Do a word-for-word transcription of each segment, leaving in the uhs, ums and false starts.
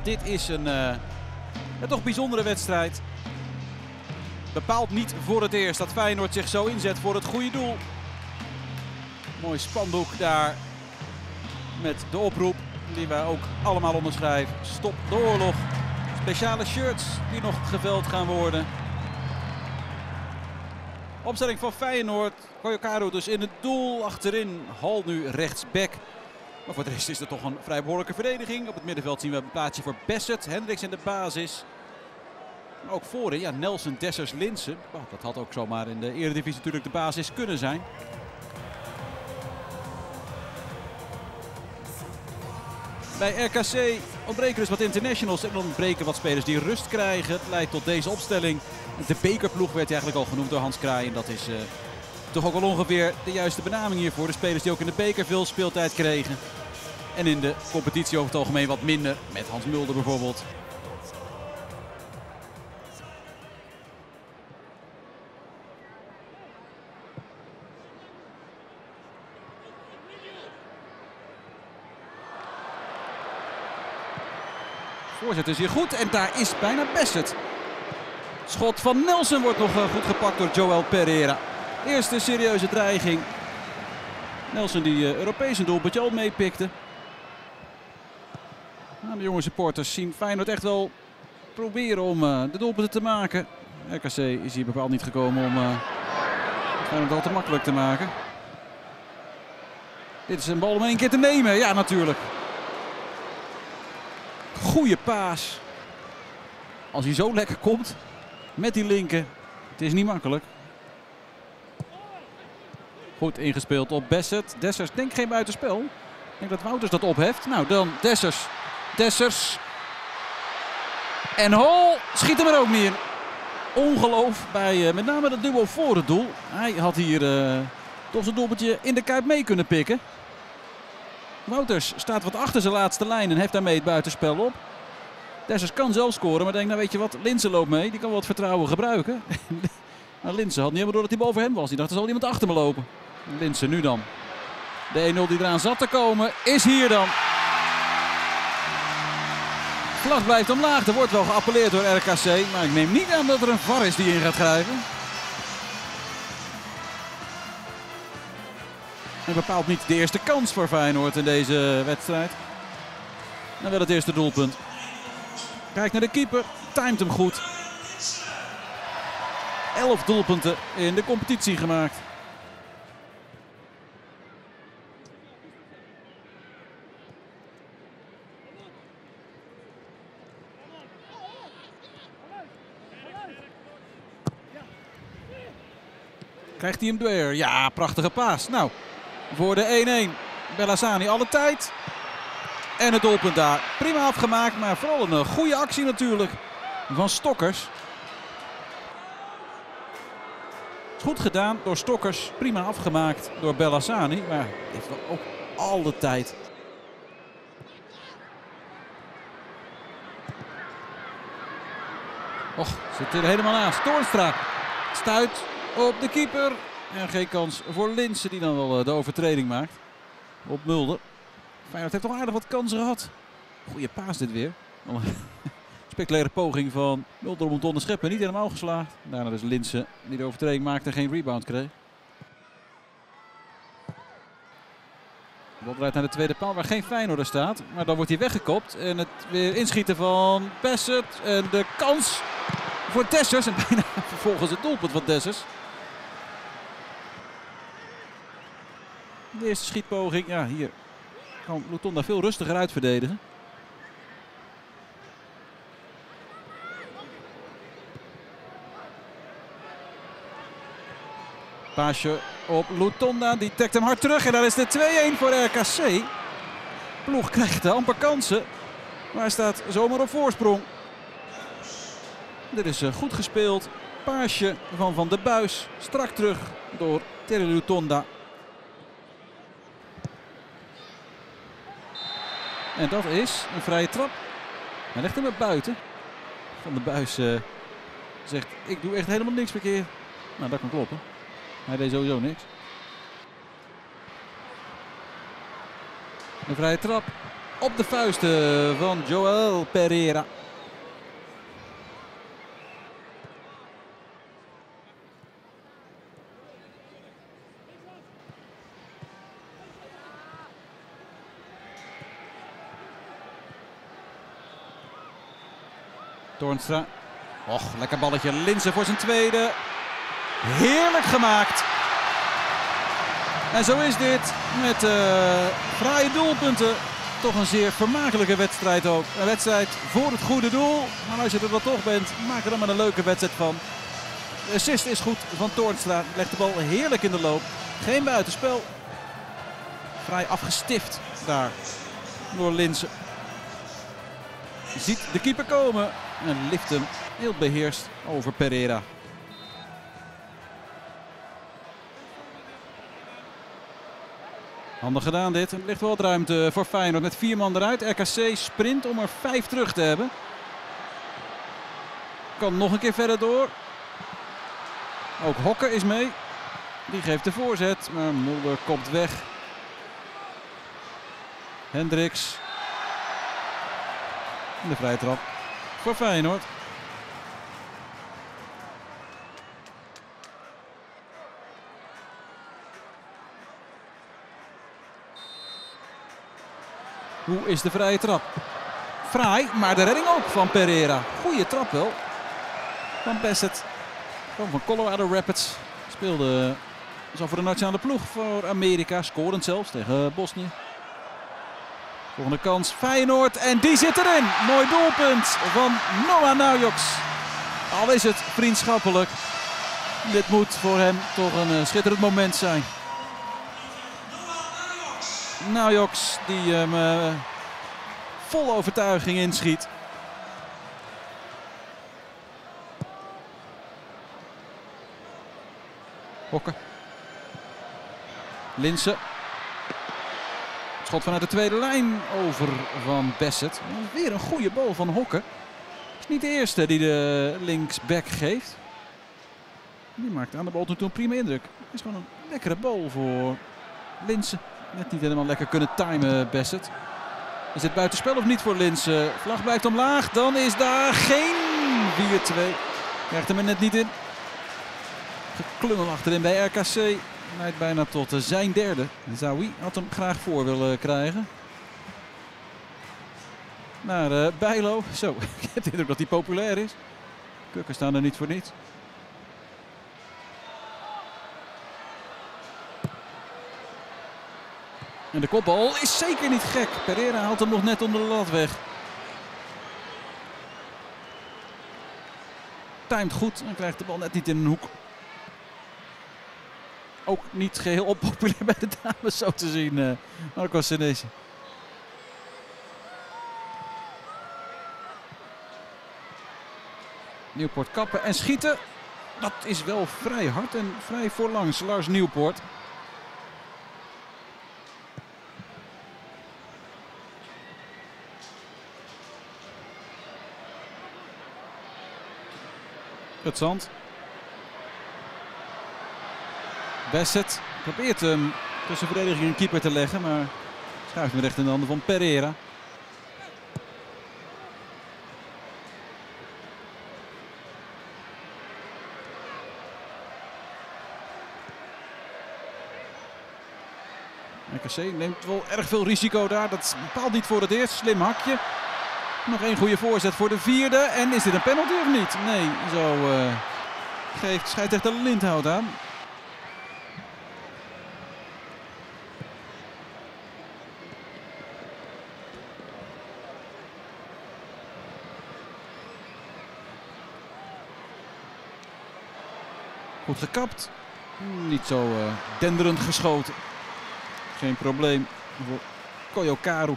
dit is een, uh, een toch bijzondere wedstrijd. Bepaald niet voor het eerst dat Feyenoord zich zo inzet voor het goede doel. Mooi spandoek daar met de oproep die wij ook allemaal onderschrijven. Stop de oorlog. Speciale shirts die nog geveld gaan worden. Opstelling van Feyenoord. Koyokaro dus in het doel. Achterin Hall nu rechtsback. Maar voor de rest is er toch een vrij behoorlijke verdediging. Op het middenveld zien we een plaatsje voor Bassett. Hendricks in de basis. Maar ook voorin, ja, Nelson, Dessers, Linssen. Oh, dat had ook zomaar in de Eredivisie natuurlijk de basis kunnen zijn. Bij R K C ontbreken dus wat internationals en ontbreken wat spelers die rust krijgen. Het leidt tot deze opstelling. De bekerploeg werd eigenlijk al genoemd door Hans Kraai. En dat is uh, toch ook wel ongeveer de juiste benaming hiervoor. De spelers die ook in de beker veel speeltijd kregen. En in de competitie over het algemeen wat minder. Met Hans Mulder bijvoorbeeld. Voorzet is hier goed en daar is bijna Bassett. Schot van Nelson wordt nog goed gepakt door Joel Pereira. Eerste serieuze dreiging. Nelson die uh, Europees een doelpuntje al meepikte. Nou, de jonge supporters zien Feyenoord echt wel proberen om uh, de doelpunten te maken. R K C is hier bepaald niet gekomen om uh, Feyenoord al te makkelijk te maken. Dit is een bal om één keer te nemen. Ja, natuurlijk. Goeie paas. Als hij zo lekker komt met die linker. Het is niet makkelijk. Goed ingespeeld op Bassett. Dessers denkt geen buitenspel. Ik denk dat Wouters dat opheft. Nou dan Dessers. Dessers. En Hall schiet hem er ook niet in. Ongeloof bij uh, met name dat duo voor het doel. Hij had hier uh, toch zijn doelpuntje in de Kuip mee kunnen pikken. Wouters staat wat achter zijn laatste lijn en heeft daarmee het buitenspel op. Dessers kan zelf scoren, maar denk nou weet je wat, Linssen loopt mee. Die kan wel wat vertrouwen gebruiken. Maar Linssen had niet helemaal door dat hij boven hem was. Die dacht er zal iemand achter me lopen. Linssen nu dan. De een nul die eraan zat te komen is hier dan. Vlag blijft omlaag. Er wordt wel geappelleerd door R K C. Maar ik neem niet aan dat er een V A R is die in gaat grijpen. En bepaalt niet de eerste kans voor Feyenoord in deze wedstrijd. En wel het eerste doelpunt. Kijk naar de keeper. Timed hem goed. Elf doelpunten in de competitie gemaakt. Krijgt hij hem weer? Ja, prachtige paas. Nou, voor de één-één. Bellassani alle tijd. En het doelpunt daar. Prima afgemaakt, maar vooral een goede actie natuurlijk van Stokkers. Goed gedaan door Stokkers. Prima afgemaakt door Bellassani. Maar heeft wel ook alle tijd. Och, zit er helemaal naast. Toornstra stuit op de keeper. En geen kans voor Linssen die dan wel de overtreding maakt. Op Mulder. Feyenoord heeft toch aardig wat kansen gehad. Goeie paas dit weer. Een spectaculaire poging van Mulder om het onderscheppen. Niet helemaal geslaagd. Daarna dus Linssen die de overtreding maakte en geen rebound kreeg. De bal draait naar de tweede paal waar geen Feyenoorder staat. Maar dan wordt hij weggekopt. En het weer inschieten van Bassett. En de kans voor Dessers. En bijna vervolgens het doelpunt van Dessers. De eerste schietpoging. Ja, hier kan Lutonda veel rustiger uitverdedigen. Paasje op Lutonda. Die tekt hem hard terug. En daar is de twee-één voor R K C. Ploeg krijgt amper kansen. Maar hij staat zomaar op voorsprong. Dit is goed gespeeld. Paasje van Van de Buis. Strak terug door Terry Lutonda. En dat is een vrije trap. Hij legt hem er buiten. Van de Buis uh, zegt, ik doe echt helemaal niks verkeerd. Nou, dat kan kloppen. Hij deed sowieso niks. Een vrije trap. op de vuisten van Joel Pereira. Toornstra. Och, lekker balletje. Linssen voor zijn tweede. Heerlijk gemaakt. En zo is dit met uh, fraaie doelpunten. Toch een zeer vermakelijke wedstrijd ook. Een wedstrijd voor het goede doel. Maar als je er dan toch bent, maak er dan maar een leuke wedstrijd van. De assist is goed van Toornstra. Legt de bal heerlijk in de loop. Geen buitenspel. Vrij afgestift daar door Linssen. Ziet de keeper komen en lift hem heel beheerst over Pereira. Handig gedaan dit. Er ligt wel wat ruimte voor Feyenoord met vier man eruit. R K C sprint om er vijf terug te hebben. Kan nog een keer verder door. Ook Hokker is mee. Die geeft de voorzet, maar Mulder komt weg. Hendricks. En de vrije trap voor Feyenoord. Hoe is de vrije trap? Fraai, maar de redding ook van Pereira. Goeie trap wel. Van Bassett. Kwam van Colorado Rapids. Speelde zo voor de nationale ploeg voor Amerika. Scorend zelfs tegen Bosnië. Volgende kans Feyenoord en die zit erin. Mooi doelpunt van Noah Naujoks. Al is het vriendschappelijk. Dit moet voor hem toch een uh, schitterend moment zijn. Naujoks die hem uh, vol overtuiging inschiet. Hokker. Linssen. Schot vanuit de tweede lijn over van Bassett. Weer een goede bal van Hokker. Het is niet de eerste die de linksback geeft. Die maakt aan de bal tot een prima indruk. Het is gewoon een lekkere bal voor Linssen. Net niet helemaal lekker kunnen timen Bassett. Is het buitenspel of niet voor Linssen? Vlag blijft omlaag. Dan is daar geen vier twee. Krijgt hem er net niet in. Geklungel achterin bij R K C. Leidt bijna tot zijn derde. Zawi had hem graag voor willen krijgen. Naar uh, Bijlo. Zo, ik heb de indruk dat hij populair is. Kukken staan er niet voor niets. En de kopbal is zeker niet gek. Pereira haalt hem nog net onder de lat weg. Timed goed en krijgt de bal net niet in een hoek. Ook niet geheel onpopulair bij de dames, zo te zien, uh, Marco Senesi. Nieuwpoort kappen en schieten. Dat is wel vrij hard en vrij voorlangs. Lars Nieuwpoort. Het zand. Bassett probeert hem tussen verdediging en keeper te leggen, maar schuift hem recht in de handen van Pereira. R K C neemt wel erg veel risico daar. Dat bepaalt niet voor het eerst. Slim hakje. Nog één goede voorzet voor de vierde. En is dit een penalty of niet? Nee, zo uh, geeft scheidsrechter Lindhout aan. Goed gekapt. Niet zo uh, denderend geschoten. Geen probleem voor Koyokaru.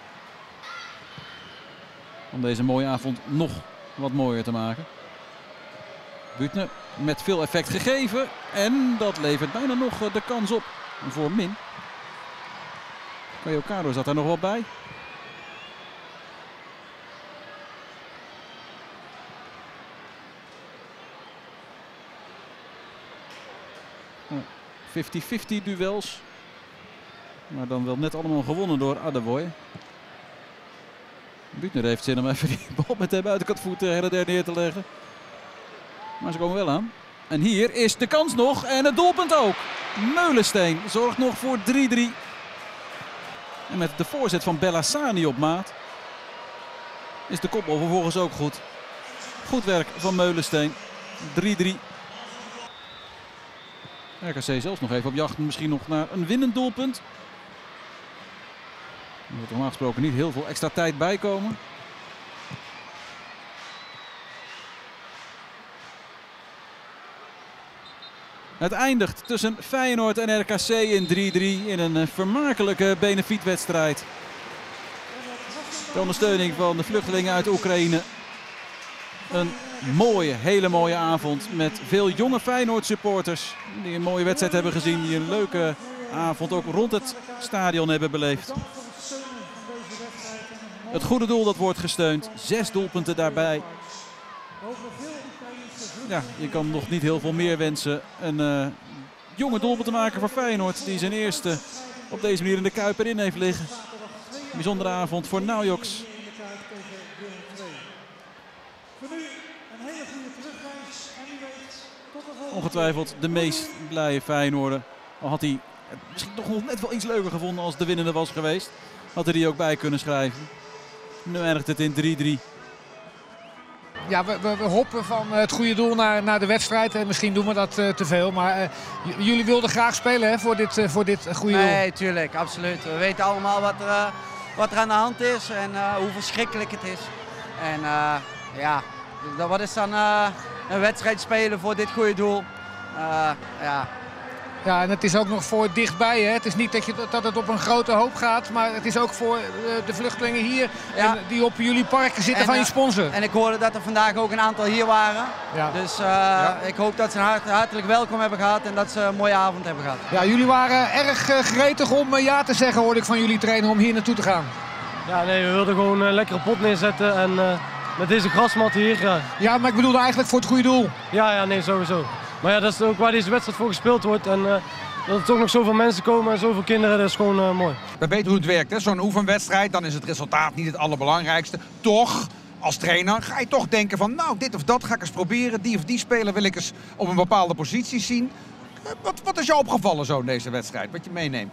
Om deze mooie avond nog wat mooier te maken. Butner met veel effect gegeven. En dat levert bijna nog de kans op voor Min. Koyokaru zat er nog wel bij. vijftig vijftig duels. Maar dan wel net allemaal gewonnen door Adewoye. Buutner heeft zin om even die bal met de buitenkant voet her en der neer te leggen. Maar ze komen wel aan. En hier is de kans nog en het doelpunt ook. Meulensteen zorgt nog voor drie drie. En met de voorzet van Bellassani op maat is de kopbal vervolgens ook goed. Goed werk van Meulensteen. drie drie. R K C zelfs nog even op jacht misschien nog naar een winnend doelpunt. Er wordt normaal gesproken niet heel veel extra tijd bij komen. Het eindigt tussen Feyenoord en R K C in drie drie in een vermakelijke benefietwedstrijd. De ondersteuning van de vluchtelingen uit Oekraïne. Een mooie, hele mooie avond met veel jonge Feyenoord supporters die een mooie wedstrijd hebben gezien. Die een leuke avond ook rond het stadion hebben beleefd. Het goede doel dat wordt gesteund. Zes doelpunten daarbij. Ja, je kan nog niet heel veel meer wensen. Een uh, jonge doelpunt te maken voor Feyenoord die zijn eerste op deze manier in de Kuip erin heeft liggen. Een bijzondere avond voor Naujoks. Ongetwijfeld de meest blije Feyenoorder. Al had hij het misschien toch nog net wel iets leuker gevonden als de winnende was geweest. Had hij die ook bij kunnen schrijven. Nu eindigt het in drie drie. Ja, we, we, we hoppen van het goede doel naar, naar de wedstrijd. En misschien doen we dat uh, te veel. Maar uh, jullie wilden graag spelen hè, voor dit, uh, voor dit goede doel. Nee, tuurlijk, absoluut. We weten allemaal wat er, uh, wat er aan de hand is en uh, hoe verschrikkelijk het is. En uh, ja, wat is dan uh, een wedstrijd spelen voor dit goede doel? Uh, ja. Ja, en het is ook nog voor dichtbij. Hè? Het is niet dat, je, dat het op een grote hoop gaat, maar het is ook voor uh, de vluchtelingen hier ja. en die op jullie parken zitten en, van je sponsor. En ik hoorde dat er vandaag ook een aantal hier waren. Ja. Dus uh, ja. ik hoop dat ze een hart, hartelijk welkom hebben gehad en dat ze een mooie avond hebben gehad. Ja, jullie waren erg uh, gretig om uh, ja te zeggen, hoorde ik van jullie trainer, om hier naartoe te gaan. Ja, nee, we wilden gewoon een lekkere pot neerzetten en uh, met deze grasmat hier. Ja. ja, maar ik bedoelde eigenlijk voor het goede doel. Ja, ja, nee, sowieso. Maar ja, dat is ook waar deze wedstrijd voor gespeeld wordt. En uh, dat er toch nog zoveel mensen komen en zoveel kinderen, dat is gewoon uh, mooi. We weten hoe het werkt, zo'n oefenwedstrijd, dan is het resultaat niet het allerbelangrijkste. Toch, als trainer, ga je toch denken van, nou, dit of dat ga ik eens proberen. Die of die speler wil ik eens op een bepaalde positie zien. Wat, wat is jou opgevallen zo in deze wedstrijd, wat je meeneemt?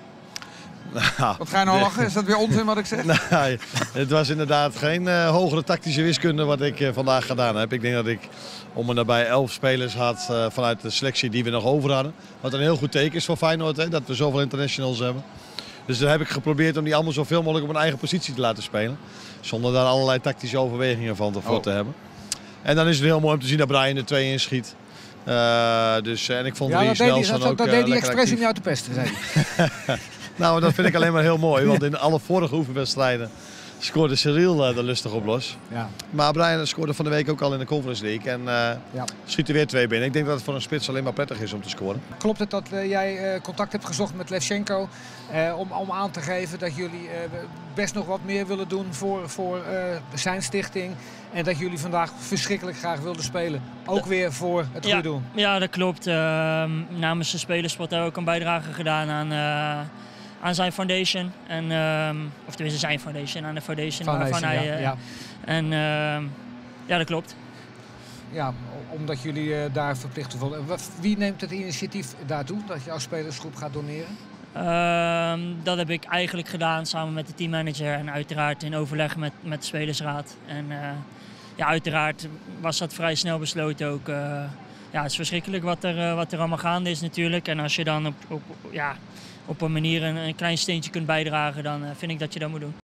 Nou, wat ga je nou lachen? Is dat weer onzin wat ik zeg? Nou, het was inderdaad geen uh, hogere tactische wiskunde wat ik uh, vandaag gedaan heb. Ik denk dat ik om en nabij elf spelers had uh, vanuit de selectie die we nog over hadden. Wat een heel goed teken is voor Feyenoord, hè, dat we zoveel internationals hebben. Dus dan heb ik geprobeerd om die allemaal zoveel mogelijk op een eigen positie te laten spelen. Zonder daar allerlei tactische overwegingen van voor oh. te hebben. En dan is het heel mooi om te zien dat Brian er twee in schiet. Uh, dus, en ik vond ja, Dries Nelson ook dat uh, deed hij expres om jou te pesten, zei hij. Nou, dat vind ik alleen maar heel mooi, want in alle vorige oefenwedstrijden scoorde Cyril uh, er lustig op los. Ja. Maar Brian scoorde van de week ook al in de Conference League en uh, ja. schiet er weer twee binnen. Ik denk dat het voor een spits alleen maar prettig is om te scoren. Klopt het dat uh, jij uh, contact hebt gezocht met Levchenko uh, om, om aan te geven dat jullie uh, best nog wat meer willen doen voor, voor uh, zijn stichting en dat jullie vandaag verschrikkelijk graag wilden spelen? Ook weer voor het goede ja, doel. Ja, dat klopt. Uh, namens de Spelersport hebben we ook een bijdrage gedaan aan... Uh, aan zijn foundation, en, um, of tenminste zijn foundation, aan de foundation, foundation waarvan hij... Ja, uh, ja. En uh, ja, dat klopt. Ja, omdat jullie uh, daar verplicht te volgen. Wie neemt het initiatief daartoe, dat jouw spelersgroep gaat doneren? Uh, dat heb ik eigenlijk gedaan samen met de teammanager en uiteraard in overleg met, met de spelersraad. En uh, ja, uiteraard was dat vrij snel besloten ook. Uh, ja, het is verschrikkelijk wat er, uh, wat er allemaal gaande is natuurlijk. En als je dan op, op, ja, op een manier een, een klein steentje kunt bijdragen, dan uh, vind ik dat je dat moet doen.